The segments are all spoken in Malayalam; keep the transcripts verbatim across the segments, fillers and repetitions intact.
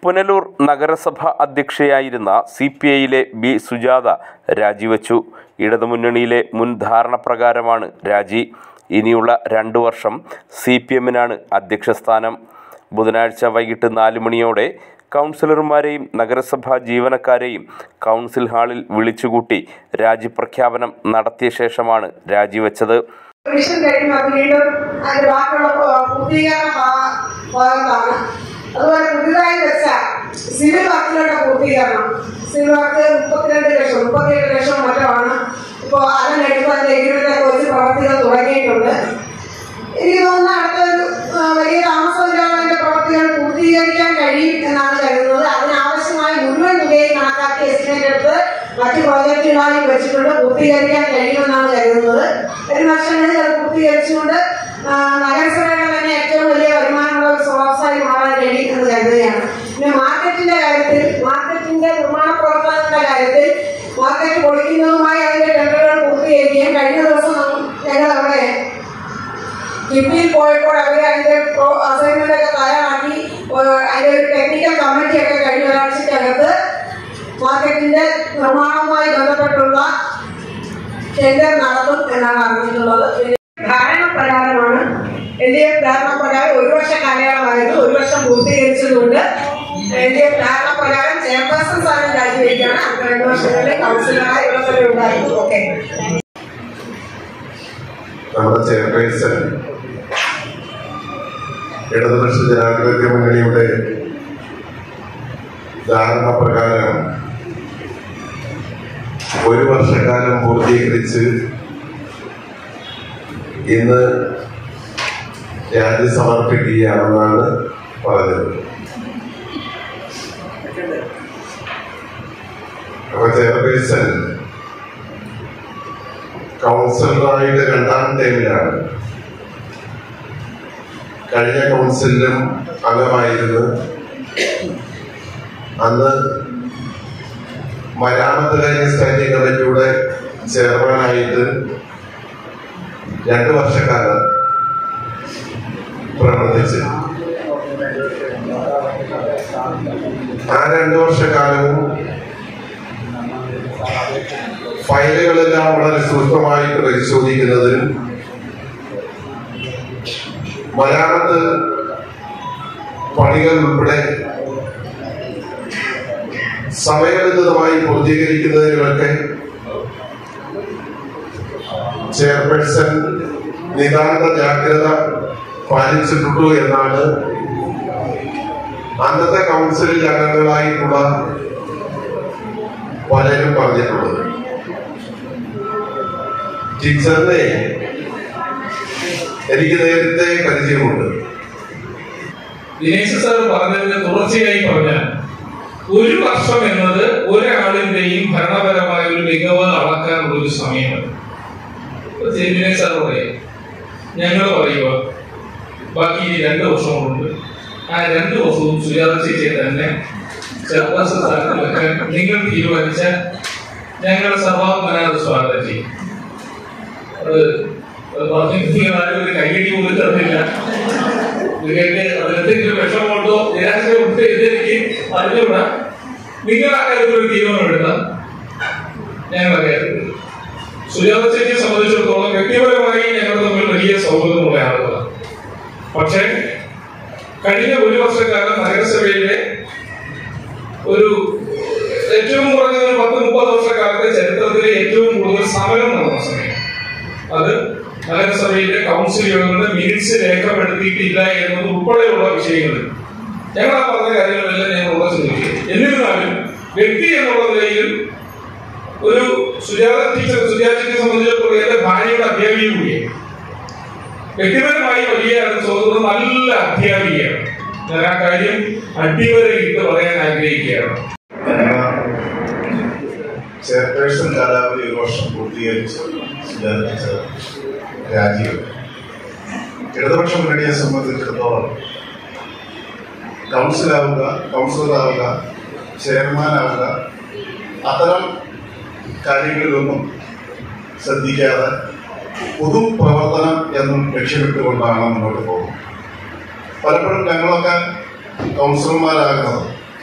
പുനലൂർ നഗരസഭ അധ്യക്ഷയായിരുന്ന സി പി ഐയിലെ ബി സുജാത രാജിവെച്ചു. ഇടതുമുന്നണിയിലെ മുൻ ധാരണപ്രകാരമാണ് രാജി. ഇനിയുള്ള രണ്ടു വർഷം സി പി എമ്മിനാണ് അധ്യക്ഷസ്ഥാനം. ബുധനാഴ്ച വൈകിട്ട് നാല് മണിയോടെ കൗൺസിലർമാരെയും നഗരസഭാ ജീവനക്കാരെയും കൗൺസിൽ ഹാളിൽ വിളിച്ചുകൂട്ടി രാജിപ്രഖ്യാപനം നടത്തിയ ശേഷമാണ് രാജിവെച്ചത്. അതുപോലെ പുതിയതായി വെച്ച സിവിൽ വർക്കിലുള്ള പൂർത്തീകരണം, സിവിൽ വർക്ക് മുപ്പത്തിരണ്ട് ലക്ഷം മുപ്പത്തിയേഴ് ലക്ഷം മറ്റുമാണ് ഇപ്പോൾ അതിനെടുത്ത് അതിന്റെ എഗ്രിമെന്റൊക്കെ വെച്ച് പ്രവർത്തികൾ തുടങ്ങിയിട്ടുണ്ട്. എനിക്ക് തോന്നുന്ന അടുത്തൊരു വലിയ താമസമില്ലാതെ അതിന്റെ പ്രവർത്തികൾ പൂർത്തീകരിക്കാൻ കഴിയും എന്നാണ് കരുതുന്നത്. അതിനാവശ്യമായ മുഴുവൻ തുകയും കണക്കാക്കി എസ്റ്റിമേറ്റ് എടുത്ത് മറ്റു പ്രോജക്റ്റുകളായി വെച്ചിട്ടുണ്ട്. പൂർത്തീകരിക്കാൻ കഴിയുമെന്നാണ് കരുതുന്നത്. ഒരു വർഷങ്ങളിൽ അത് പൂർത്തീകരിച്ചുകൊണ്ട് നഗരസഭയുടെ തന്നെ ഏറ്റവും വലിയ വരുമാനമുള്ള ഒരു സ്രോതസ്സായി മാറാൻ കഴിയും എന്ന് കരുതുകയാണ്. പിന്നെ മാർക്കറ്റിന്റെ കാര്യത്തിൽ, മാർക്കറ്റിന്റെ നിർമ്മാണ പ്രവർത്തനങ്ങളുടെ കാര്യത്തിൽ മാർക്കറ്റ് പൊളിക്കുന്നതുമായി അതിന്റെ ടെൻഡറുകൾ പൂർത്തീകരിക്കുകയും കഴിഞ്ഞ ദിവസം ഞങ്ങൾ അവിടെ കിഫ്ബിയിൽ പോയപ്പോൾ അവർ അതിന്റെ അസൈൻമെന്റ് ഒക്കെ തയ്യാറാക്കി അതിന്റെ ഒരു ടെക്നിക്കൽ കമ്മിറ്റിയൊക്കെ കഴിഞ്ഞ ഒരാഴ്ചക്കകത്ത് മാർക്കറ്റിന്റെ നിർമ്മാണവുമായി ബന്ധപ്പെട്ടുള്ള ടെൻഡർ നടത്തും എന്നാണ് അറിഞ്ഞിട്ടുള്ളത്. ധാരണപ്രകാരമാണ് എൽ ഡി എഫ് ധാരണപ്രകാരം ഒരു വർഷ കാലയളവായിരുന്നു. ഒരു വർഷം പൂർത്തീകരിച്ചതുകൊണ്ട് എൽ ഡി എഫ് ധാരണപ്രകാരം ചെയർപേഴ്സൺ സ്ഥാനം രാജിവെക്കുകയാണ്. അടുത്ത രണ്ടു വർഷങ്ങളിൽ കൗൺസിലറായി ഇടപെടൽ ഉണ്ടായിരുന്നു. ഓക്കെ, നമ്മുടെ ചെയർപേഴ്സൺ ഇടതുപക്ഷ ജനാധിപത്യ മുന്നണിയുടെ ധാരണപ്രകാരം ഒരു വർഷക്കാലം പൂർത്തീകരിച്ച് ഇന്ന് രാജി സമർപ്പിക്കുകയാണെന്നാണ് പറഞ്ഞത്. അപ്പൊ ചെയർപേഴ്സൺ കൗൺസിലറായിട്ട് രണ്ടാം ടൈമിലാണ്. കഴിഞ്ഞ കൗൺസിലിലും അംഗമായിരുന്നു. അന്ന് മരാമത്ത് കാര്യ സ്റ്റാൻഡിംഗ് കമ്മിറ്റിയുടെ ചെയർമാനായിട്ട് രണ്ടു വർഷക്കാലം പ്രവർത്തിച്ച് ആ രണ്ടു വർഷക്കാലവും ഫയലുകളെല്ലാം വളരെ സൂക്ഷ്മമായിട്ട് പരിശോധിക്കുന്നതിനും മരാമത്ത് പണികൾ ഉൾപ്പെടെ സമയബന്ധിതമായി പൂർത്തീകരിക്കുന്നതിനുമൊക്കെ ചെയർപേഴ്സൺ നിതാന്ത ജാഗ്രത പാലിച്ചിട്ടുള്ളൂ എന്നാണ് അന്നത്തെ കൗൺസിലിൽ അംഗങ്ങളായിട്ടുള്ള പലരും പറഞ്ഞിട്ടുള്ളത്. ടീച്ചറിനെ എനിക്ക് നേരത്തെ പരിചയമുണ്ട്. ദിനേശ് സാർ പറഞ്ഞതിന് തുടർച്ചയായി പറഞ്ഞാൽ ഒരു വർഷം എന്നത് ഒരാളിന്റെയും ഭരണപരമായ ഒരു മികവ് അളക്കാനുള്ള ഒരു സമയമാണ്. ദിനേശ് സാർ പറയുക, ഞങ്ങൾ പറയുക ബാക്കി രണ്ടു വർഷങ്ങളുണ്ട്. ആ രണ്ടു വർഷവും സുജാത ചേച്ചിയെ തന്നെ ചെയർപേഴ്സൺ സ്ഥാനത്ത് വെക്കാൻ നിങ്ങൾ തീരുമാനിച്ച ഞങ്ങൾ സർവാത്മനാഥ സ്വാഗതം ചെയ്യും. അത് ആരും ഒരു കൈയടി പോലും തന്നില്ല. നിങ്ങൾക്ക് അതിനെന്തെങ്കിലും വിഷമമുണ്ടോ നിരാശയുണ്ടോ എന്നെനിക്ക് അറിഞ്ഞുകൂടാ. നിങ്ങൾ ആ കാര്യത്തിൽ ഒരു തീരുമാനം എടുത്താൽ ഞങ്ങൾ അറിയാറുണ്ട്. സുജാത ചേച്ചിയെ സംബന്ധിച്ചിടത്തോളം വ്യക്തിപരമായി ഞങ്ങൾ തമ്മിൽ വലിയ സൗഹൃദമുള്ള ആളുകളാണ്. പക്ഷെ കഴിഞ്ഞ ഒരു വർഷക്കാലം നഗരസഭയിലെ ഒരു ഏറ്റവും കുറഞ്ഞ ഒരു പത്ത് മുപ്പത് വർഷക്കാലത്തെ ചരിത്രത്തിലെ ഏറ്റവും കൂടുതൽ സമരം നടന്ന സമയം അത് നഗരസഭയിലെ കൗൺസിൽ യോഗങ്ങളുടെ മിനിറ്റ്സ് രേഖപ്പെടുത്തിയിട്ടില്ല എന്നത് ഉൾപ്പെടെയുള്ള വിഷയങ്ങൾ ഞങ്ങൾ ആ പറഞ്ഞ കാര്യങ്ങളെല്ലാം ഞങ്ങൾ ഉറച്ചു നിൽക്കുക. എന്നിരുന്നാലും വ്യക്തി എന്നുള്ള നിലയിൽ ഒരു സുജാത ടീച്ചർ സുജാതയെ സംബന്ധിച്ചിടത്തോളം എന്റെ ഭാര്യയുടെ അധ്യാപിക കൂടിയാണ്. വ്യക്തിപരമായി വലിയ സൗഹൃദം, നല്ല അധ്യാപികയാണ്. ഞാൻ ആ കാര്യം അടിവരയിട്ട് പറയാൻ ആഗ്രഹിക്കുകയാണ്. ചെയർപേഴ്സൺ കാലാവധി ഒരു വർഷം പൂർത്തീകരിച്ച് രാജീവ് ഇടതുപക്ഷ മുന്നണിയെ സംബന്ധിച്ചിടത്തോളം കൗൺസിലാവുക, കൗൺസിലറാവുക, ചെയർമാനാവുക, അത്തരം കാര്യങ്ങളിലൊന്നും ശ്രദ്ധിക്കാതെ പൊതുപ്രവർത്തനം എന്നും ലക്ഷ്യമിട്ടുകൊണ്ടാണ് മുന്നോട്ട് പോകുന്നത്. പലപ്പോഴും ഞങ്ങളൊക്കെ കൗൺസിലർമാരാകുന്നത്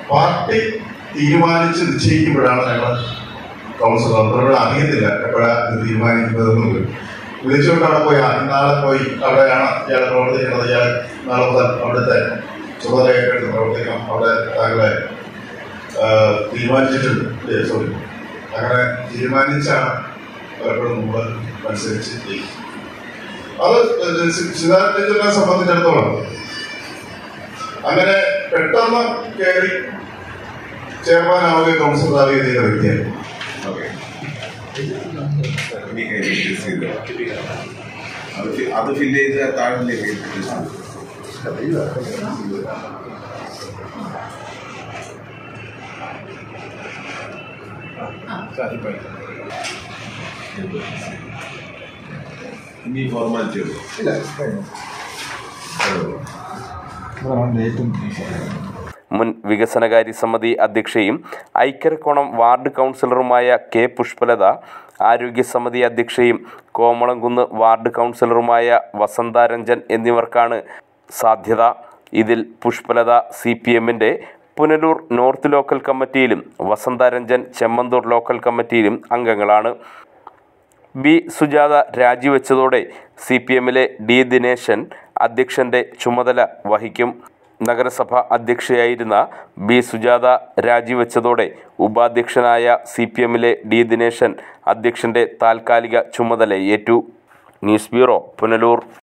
പാർട്ടി തീരുമാനിച്ച് നിശ്ചയിക്കുമ്പോഴാണ് ഞങ്ങൾ കൗൺസിൽ മെമ്പറുകൾ അറിയത്തില്ല എപ്പോഴാണ് ഇത് തീരുമാനിക്കുന്നതെന്ന്. വിളിച്ചുകൊണ്ട് അവിടെ പോയി നാളെ പോയി അവിടെയാണ് ഇയാൾ പ്രവർത്തിക്കുന്നത്, ഇയാൾ നാളെ മുതൽ അവിടുത്തെ ചുമതലയായിട്ട് പ്രവർത്തിക്കണം, അവിടെ താങ്കളെ തീരുമാനിച്ചിട്ടുണ്ട്, സോറി അങ്ങനെ തീരുമാനിച്ചാണ് പലപ്പോഴും നമ്മൾ അനുസരിച്ച് ചെയ്യും. അത് സിദ്ധാർത്ഥ ടീച്ചറിനെ സംബന്ധിച്ചിടത്തോളം അങ്ങനെ പെട്ടെന്ന് കയറി ചെയർമാനാവുകയും കൗൺസിലർ ആവുകയും ചെയ്ത വ്യക്തിയാണ്. അത് ഫില്ല് ചെയ്ത് താഴെ ഇനി ഫോർമാലിറ്റി മുൻ വികസനകാര്യ സമിതി അധ്യക്ഷയും ഐക്കരക്കോണം വാർഡ് കൗൺസിലറുമായ കെ പുഷ്പലത, ആരോഗ്യ സമിതി അധ്യക്ഷയും കോമളംകുന്ന് വാർഡ് കൗൺസിലറുമായ വസന്താരഞ്ജൻ എന്നിവർക്കാണ് സാധ്യത. ഇതിൽ പുഷ്പലത സി പി എമ്മിൻ്റെ പുനലൂർ നോർത്ത് ലോക്കൽ കമ്മിറ്റിയിലും വസന്താരഞ്ജൻ ചെമ്മന്തൂർ ലോക്കൽ കമ്മിറ്റിയിലും അംഗങ്ങളാണ്. ബി സുജാത രാജിവെച്ചതോടെ സി പി എമ്മിലെ ഡി ദിനേശൻ അധ്യക്ഷൻ്റെ ചുമതല വഹിക്കും. നഗരസഭ അധ്യക്ഷയായിരുന്ന ബി സുജാത രാജിവെച്ചതോടെ ഉപാധ്യക്ഷനായ സി പി എമ്മിലെ ഡി ദിനേശൻ അധ്യക്ഷൻ്റെ താൽക്കാലിക ചുമതലയേറ്റു. News bureau, Punalur.